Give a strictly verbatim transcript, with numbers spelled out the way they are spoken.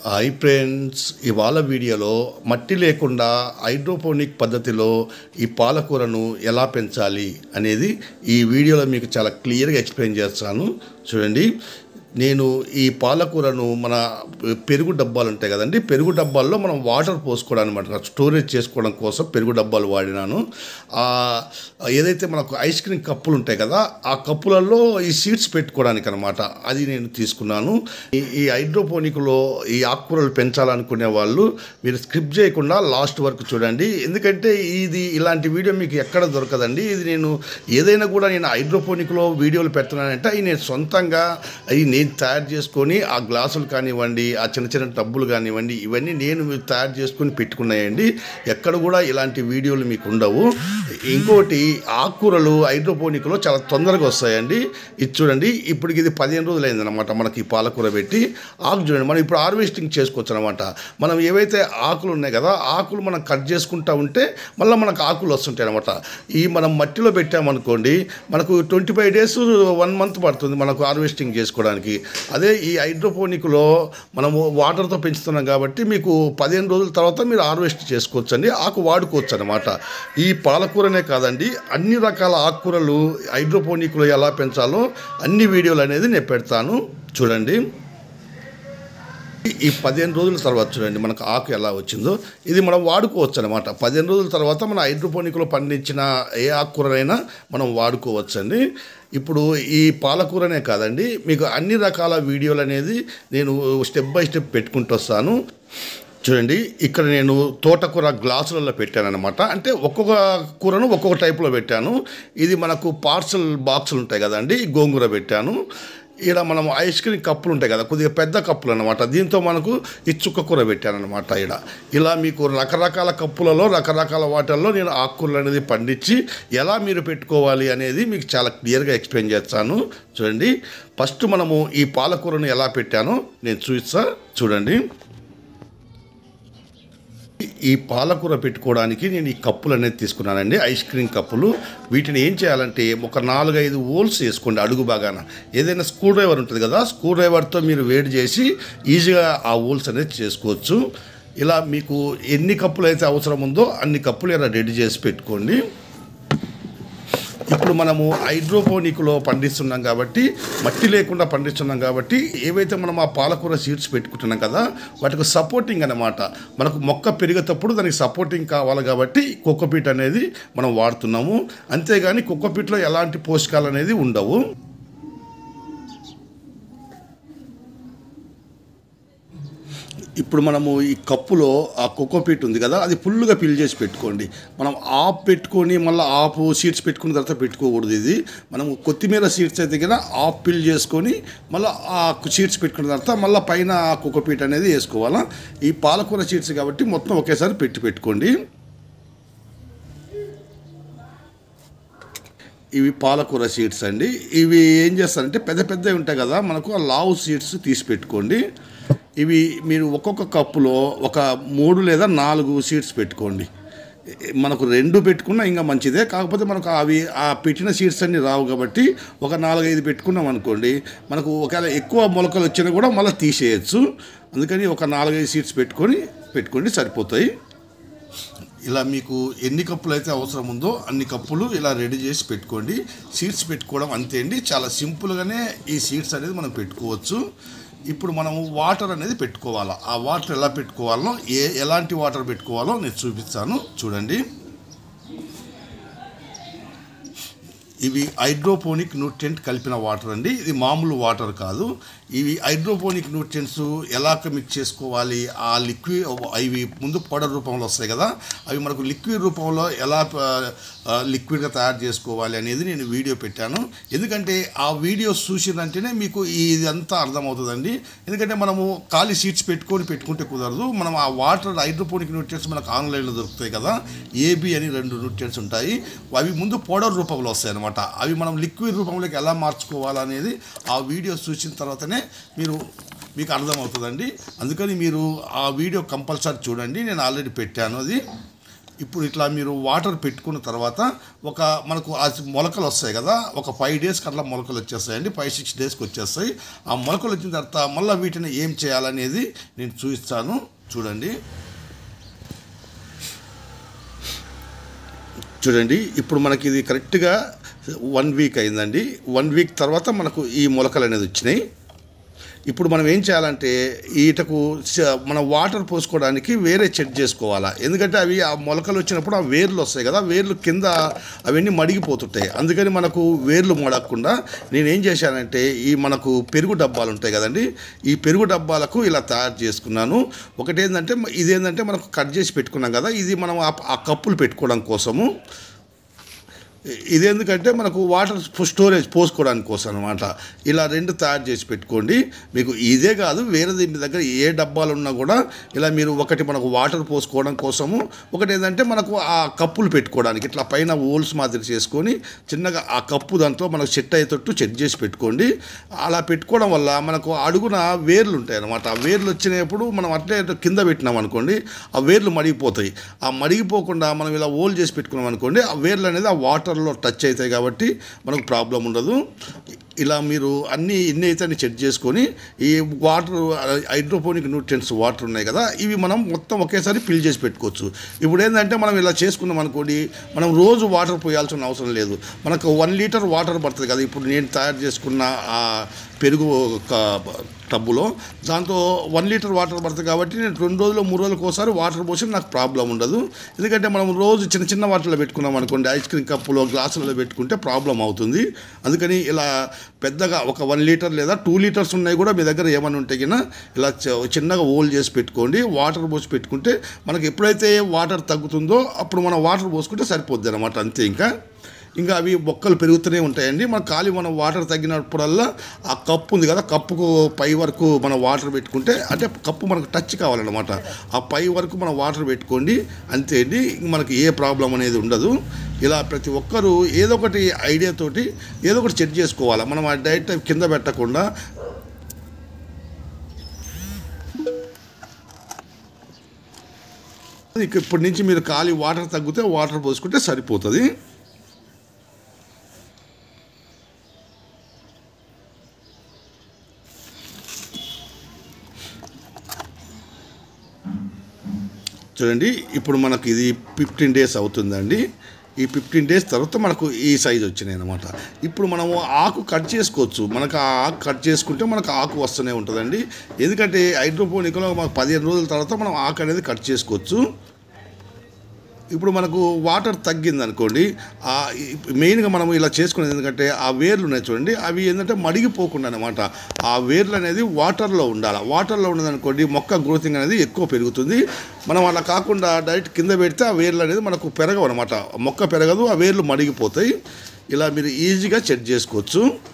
Hi friends, ఇవాళ వీడియోలో మట్టి లేకుండా హైడ్రోపోనిక్ పద్ధతిలో ఈ పాలకూరను ఎలా పెంచాలి అనేది ఈ వీడియోలో మీకు చాలా క్లియర్గా ఎక్స్ప్లెయిన్ చేస్తాను. చూడండి, నేను ఈ పాలకూరను మన పెరుగు డబ్బాలు ఉంటాయి కదండి, పెరుగు డబ్బాల్లో మనం వాటర్ పోసుకోవడానికి అనమాట, స్టోరేజ్ చేసుకోవడం కోసం పెరుగు డబ్బాలు వాడినాను. ఏదైతే మనకు ఐస్ క్రీమ్ కప్పులు ఉంటాయి కదా, ఆ కప్పులలో ఈ సీడ్స్ పెట్టుకోవడానికి అనమాట, అది నేను తీసుకున్నాను. ఈ హైడ్రోపోనిక్లో ఈ ఆకుకూరలు పెంచాలనుకునే వాళ్ళు మీరు స్కిప్ చేయకుండా లాస్ట్ వరకు చూడండి, ఎందుకంటే ఇది ఇలాంటి వీడియో మీకు ఎక్కడ దొరకదండి. ఇది నేను ఏదైనా కూడా నేను హైడ్రోపోనిక్లో వీడియోలు పెడుతున్నానంటే అవి నేను సొంతంగా అవి నేను తయారు చేసుకొని, ఆ గ్లాసులు కానివ్వండి, ఆ చిన్న చిన్న టబ్బులు కానివ్వండి, ఇవన్నీ నేను తయారు చేసుకొని పెట్టుకున్నాయండి. ఎక్కడ కూడా ఇలాంటి వీడియోలు మీకు ఉండవు. ఇంకోటి, ఆకుకూరలు హైడ్రోపోనిక్లో చాలా తొందరగా వస్తాయండి. ఇది చూడండి, ఇప్పటికి ఇది పదిహేను రోజులు అయిందనమాట మనకి ఈ పాలకూర పెట్టి. ఆకు చూడండి, మనం ఇప్పుడు హార్వెస్టింగ్ చేసుకోవచ్చు అనమాట. మనం ఏవైతే ఆకులు ఉన్నాయి కదా, ఆకులు మనం కట్ చేసుకుంటూ ఉంటే మళ్ళీ మనకు ఆకులు వస్తుంటాయి అనమాట. ఈ మనం మట్టిలో పెట్టామనుకోండి, మనకు twenty five days one month పడుతుంది మనకు హార్వెస్టింగ్ చేసుకోవడానికి. అదే ఈ హైడ్రోపోనిక్లో మనము వాటర్తో పెంచుతున్నాం కాబట్టి మీకు పదిహేను రోజుల తర్వాత మీరు హార్వెస్ట్ చేసుకోవచ్చు అండి, ఆకు వాడుకోవచ్చు అనమాట. ఈ పాలకూరనే కాదండి, అన్ని రకాల ఆకుకూరలు హైడ్రోపోనిక్లో ఎలా పెంచాలో అన్ని వీడియోలు అనేది నేను పెడతాను. చూడండి, ఈ పదిహేను రోజుల తర్వాత చూడండి మనకు ఆకు ఎలా వచ్చిందో, ఇది మనం వాడుకోవచ్చు అనమాట. పదిహేను రోజుల తర్వాత మన హైడ్రోపోనిక్లో పండించిన ఏ ఆకుకూరనైనా మనం వాడుకోవచ్చు అండి. ఇప్పుడు ఈ పాలకూరనే కాదండి, మీకు అన్ని రకాల వీడియోలు అనేది నేను స్టెప్ బై స్టెప్ పెట్టుకుంటూ వస్తాను. చూడండి, ఇక్కడ నేను తోటకూర గ్లాసులలో పెట్టాను అనమాట. అంటే ఒక్కొక్క కూరను ఒక్కొక్క టైప్లో పెట్టాను. ఇది మనకు పార్సల్ బాక్సులు ఉంటాయి కదండి, గోంగూర పెట్టాను. ఇక్కడ మనం ఐస్ క్రీమ్ కప్పులు ఉంటాయి కదా, కొద్దిగా పెద్ద కప్పులు అనమాట, దీంతో మనకు ఈ చుక్క కూర పెట్టానమాట. ఇక్కడ ఇలా మీకు రకరకాల కప్పులలో రకరకాల వాటర్లో నేను ఆకుకూరలు అనేది పండించి ఎలా మీరు పెట్టుకోవాలి అనేది మీకు చాలా క్లియర్గా ఎక్స్ప్లెయిన్ చేస్తాను. చూడండి, ఫస్ట్ మనము ఈ పాలకూరను ఎలా పెట్టానో నేను చూపిస్తా. చూడండి, ఈ పాలకూర పెట్టుకోవడానికి నేను ఈ కప్పులు అనేది తీసుకున్నానండి, ఐస్ క్రీమ్ కప్పులు. వీటిని ఏం చేయాలంటే ఒక నాలుగైదు హోల్స్ వేసుకోండి అడుగు బాగాన. ఏదైనా స్క్రూ డ్రైవర్ ఉంటుంది కదా, స్క్రూ డ్రైవర్తో మీరు వేడి చేసి ఈజీగా ఆ హోల్స్ అనేది చేసుకోవచ్చు. ఇలా మీకు ఎన్ని కప్పులు అయితే అవసరం ఉందో అన్ని కప్పులు ఇలా రెడీ చేసి పెట్టుకోండి. ఇప్పుడు మనము హైడ్రోపోనిక్లో పండిస్తున్నాం కాబట్టి, మట్టి లేకుండా పండిస్తున్నాం కాబట్టి, ఏవైతే మనం ఆ పాలకూర సీడ్స్ పెట్టుకుంటున్నాం కదా, వాటికి సపోర్టింగ్ అన్నమాట. మనకు మొక్క పెరిగేటప్పుడు దానికి సపోర్టింగ్ కావాలి కాబట్టి కోకోపీట్ అనేది మనం వాడుతున్నాము. అంతేగాని కోకోపీట్లో ఎలాంటి పోషకాలు అనేది ఉండవు. ఇప్పుడు మనము ఈ కప్పులో ఆ కోకోపీట్ ఉంది కదా, అది ఫుల్గా ఫిల్ చేసి పెట్టుకోండి. మనం ఆఫ్ పెట్టుకొని మళ్ళీ ఆఫ్ సీడ్స్ పెట్టుకున్న తర్వాత పెట్టుకోకూడదు. ఇది మనం కొత్తిమీర సీడ్స్ అయితే కదా ఆఫ్ ఫిల్ చేసుకొని మళ్ళీ ఆ సీడ్స్ పెట్టుకున్న తర్వాత మళ్ళీ పైన ఆ కోకోపీట్ అనేది వేసుకోవాలా. ఈ పాలకూర సీడ్స్ కాబట్టి మొత్తం ఒకేసారి పెట్టి పెట్టుకోండి. ఇవి పాలకూర సీడ్స్ అండి. ఇవి ఏం చేస్తారంటే పెద్ద పెద్దవి ఉంటాయి కదా, మనకు ఆ లావు సీడ్స్ తీసి పెట్టుకోండి. ఇవి మీరు ఒక్కొక్క కప్పులో ఒక మూడు లేదా నాలుగు సీడ్స్ పెట్టుకోండి. మనకు రెండు పెట్టుకున్నా ఇంకా మంచిదే, కాకపోతే మనకు అవి ఆ పెట్టిన సీడ్స్ అన్నీ రావు కాబట్టి ఒక నాలుగైదు పెట్టుకున్నాం అనుకోండి, మనకు ఒకవేళ ఎక్కువ మొలకలు వచ్చినా కూడా మళ్ళీ తీసేయచ్చు. అందుకని ఒక నాలుగైదు సీడ్స్ పెట్టుకొని పెట్టుకోండి, సరిపోతాయి. ఇలా మీకు ఎన్ని కప్పులు అయితే అవసరం ఉందో అన్ని కప్పులు ఇలా రెడీ చేసి పెట్టుకోండి. సీడ్స్ పెట్టుకోవడం అంతే అండి, చాలా సింపుల్గానే ఈ సీడ్స్ అనేది మనం పెట్టుకోవచ్చు. ఇప్పుడు మనము వాటర్ అనేది పెట్టుకోవాలా. ఆ వాటర్ ఎలా పెట్టుకోవాలో, ఏ ఎలాంటి వాటర్ పెట్టుకోవాలో నేను చూపిస్తాను. చూడండి, ఇవి హైడ్రోపోనిక్ న్యూట్రియంట్ కలిపిన వాటర్ అండి, ఇది మామూలు వాటర్ కాదు. ఇవి హైడ్రోపోనిక్ న్యూట్రియంట్స్ ఎలా మిక్స్ చేసుకోవాలి, ఆ లిక్విడ్ ఇవి ముందు పౌడర్ రూపంలో వస్తాయి కదా, అవి మనకు లిక్విడ్ రూపంలో ఎలా లిక్విడ్గా తయారు చేసుకోవాలి అనేది నేను వీడియో పెట్టాను. ఎందుకంటే ఆ వీడియోస్ చూసిందంటేనే మీకు ఇదంతా అర్థమవుతుందండి. ఎందుకంటే మనము ఖాళీ సీడ్స్ పెట్టుకొని పెట్టుకుంటే కుదరదు. మనం ఆ వాటర్ హైడ్రోపోనిక్ న్యూట్రియంట్స్ మనకు ఆన్లైన్లో దొరుకుతాయి కదా, ఏబి అని రెండు న్యూట్రియంట్స్ ఉంటాయి. అవి ముందు పౌడర్ రూపంలో వస్తాయి అనమాట. అవి మనం లిక్విడ్ రూపంలోకి ఎలా మార్చుకోవాలనేది ఆ వీడియోస్ చూసిన తర్వాతనే మీరు మీకు అర్థమవుతుందండి. అందుకని మీరు ఆ వీడియో కంపల్సరీ చూడండి, నేను ఆల్రెడీ పెట్టాను అది. ఇప్పుడు ఇట్లా మీరు వాటర్ పెట్టుకున్న తర్వాత ఒక మనకు ఆ మొలకలు వస్తాయి కదా, ఒక ఫైవ్ డేస్కి అట్లా మొలకలు వచ్చేస్తాయండి, ఫైవ్ సిక్స్ డేస్కి వచ్చేస్తాయి. ఆ మొలకలు వచ్చిన తర్వాత మళ్ళీ వీటిని ఏం చేయాలనేది నేను చూపిస్తాను, చూడండి. చూడండి ఇప్పుడు మనకి ఇది కరెక్ట్గా వన్ వీక్ అయిందండి. వన్ వీక్ తర్వాత మనకు ఈ మొలకలు అనేది వచ్చినాయి. ఇప్పుడు మనం ఏం చేయాలంటే ఈటకు మనం వాటర్ పోసుకోవడానికి వేరే చెట్ చేసుకోవాలా, ఎందుకంటే అవి ఆ మొలకలు వచ్చినప్పుడు ఆ వేర్లు వస్తాయి కదా, వేర్లు కింద అవన్నీ మడిగిపోతుంటాయి. అందుకని మనకు వేర్లు మడగకుండా నేనేం చేశానంటే ఈ మనకు పెరుగు డబ్బాలు ఉంటాయి కదండి, ఈ పెరుగు డబ్బాలకు ఇలా తయారు చేసుకున్నాను. ఒకటి ఏంటంటే ఇదేంటంటే మనకు కట్ చేసి పెట్టుకున్నాం కదా, ఇది మనం ఆ కప్పులు పెట్టుకోవడం కోసము. ఇదేందుకంటే మనకు వాటర్ స్టోరేజ్ పోసుకోవడానికి కోసం అనమాట. ఇలా రెండు తయారు చేసి పెట్టుకోండి. మీకు ఇదే కాదు, వేరేది మీ దగ్గర ఏ డబ్బాలు ఉన్నా కూడా ఇలా మీరు ఒకటి మనకు వాటర్ పోసుకోవడం కోసము, ఒకటి ఏంటంటే మనకు ఆ కప్పులు పెట్టుకోవడానికి ఇట్లా పైన హోల్స్ మాదిరి చేసుకొని చిన్నగా ఆ కప్పు దాంట్లో మనకు సెట్ అయ్యేటట్టు సెట్ చేసి పెట్టుకోండి. అలా పెట్టుకోవడం వల్ల మనకు అడుగున వేర్లు ఉంటాయి అన్నమాట. ఆ వేర్లు వచ్చినప్పుడు మనం అట్లే కింద పెట్టినాం అనుకోండి, ఆ వేర్లు మడిగిపోతాయి. ఆ మడిగిపోకుండా మనం ఇలా హోల్ చేసి పెట్టుకున్నాం అనుకోండి, ఆ వేర్లు అనేది ఆ వాటర్ లో టచ్ అవుతాయి కాబట్టి మనకు ప్రాబ్లం ఉండదు. ఇలా మీరు అన్నీ ఇన్ని అయితే అన్ని చెక్ చేసుకొని ఈ వాటర్ హైడ్రోపోనిక్ న్యూట్రియంట్స్ వాటర్ ఉన్నాయి కదా, ఇవి మనం మొత్తం ఒకేసారి ఫిల్ చేసి పెట్టుకోవచ్చు. ఇప్పుడు ఏంటంటే మనం ఇలా చేసుకున్నాం అనుకోండి, మనం రోజు వాటర్ పోయాల్సిన అవసరం లేదు. మనకు వన్ లీటర్ వాటర్ పడుతుంది కదా, ఇప్పుడు నేను తయారు చేసుకున్న ఆ పెరుగు టబ్బులో దాంతో వన్ లీటర్ వాటర్ పడుతుంది కాబట్టి నేను రెండు రోజులు మూడు రోజులకు ఒకసారి వాటర్ పోసి నాకు ప్రాబ్లం ఉండదు. ఎందుకంటే మనం రోజు చిన్న చిన్న వాటర్లో పెట్టుకున్నాం అనుకోండి, ఐస్ క్రీమ్ కప్పులో గ్లాసులలో పెట్టుకుంటే ప్రాబ్లం అవుతుంది. అందుకని ఇలా పెద్దగా ఒక వన్ లీటర్ లేదా టూ లీటర్స్ ఉన్నాయి కూడా మీ దగ్గర ఏమైనా ఉంటే కినా ఇలా చిన్నగా హోల్ చేసి పెట్టుకోండి. వాటర్ పోసి పెట్టుకుంటే మనకు ఎప్పుడైతే వాటర్ తగ్గుతుందో అప్పుడు మనం వాటర్ పోసుకుంటే సరిపోద్ది అనమాట, అంతే. ఇంకా ఇంకా అవి మొక్కలు పెరుగుతూనే ఉంటాయండి. మన ఖాళీ మనం వాటర్ తగ్గినప్పుడల్లా ఆ కప్పు ఉంది కదా, కప్పుకు పై వరకు మనం వాటర్ పెట్టుకుంటే, అంటే కప్పు మనకు టచ్ కావాలన్నమాట, ఆ పై వరకు మనం వాటర్ పెట్టుకోండి, అంతే అండి. మనకి ఏ ప్రాబ్లం అనేది ఉండదు. ఇలా ప్రతి ఒక్కరూ ఏదో ఒకటి ఐడియాతోటి ఏదో ఒకటి సెట్ చేసుకోవాలి. మనం ఆ డైరెక్ట్ కింద పెట్టకుండా ఇప్పటి నుంచి మీరు ఖాళీ వాటర్ తగ్గితే వాటర్ పోసుకుంటే సరిపోతుంది. చూడండి ఇప్పుడు మనకు ఇది ఫిఫ్టీన్ డేస్ అవుతుందండి. ఈ ఫిఫ్టీన్ డేస్ తర్వాత మనకు ఈ సైజ్ వచ్చినాయి అనమాట. ఇప్పుడు మనము ఆకు కట్ చేసుకోవచ్చు. మనకు ఆ ఆకు కట్ చేసుకుంటే మనకు ఆకు వస్తూనే ఉంటుందండి. ఎందుకంటే హైడ్రోపోనిక్లో మనకు పదిహేను రోజుల తర్వాత మనం ఆకు అనేది కట్ చేసుకోవచ్చు. ఇప్పుడు మనకు వాటర్ తగ్గింది అనుకోండి, మెయిన్గా మనం ఇలా చేసుకునేది ఎందుకంటే ఆ వేర్లు ఉన్నాయి చూడండి, అవి ఏంటంటే మడిగిపోకుండా అనమాట. ఆ వేర్లు అనేది వాటర్లో ఉండాలి. వాటర్లో ఉన్నదనుకోండి మొక్క గ్రోతింగ్ అనేది ఎక్కువ పెరుగుతుంది. మనం అలా కాకుండా డైరెక్ట్ కింద పెడితే ఆ వేర్లు అనేది మనకు పెరగవు అనమాట, మొక్క పెరగదు, ఆ వేర్లు మడిగిపోతాయి. ఇలా మీరు ఈజీగా చెక్ చేసుకోవచ్చు.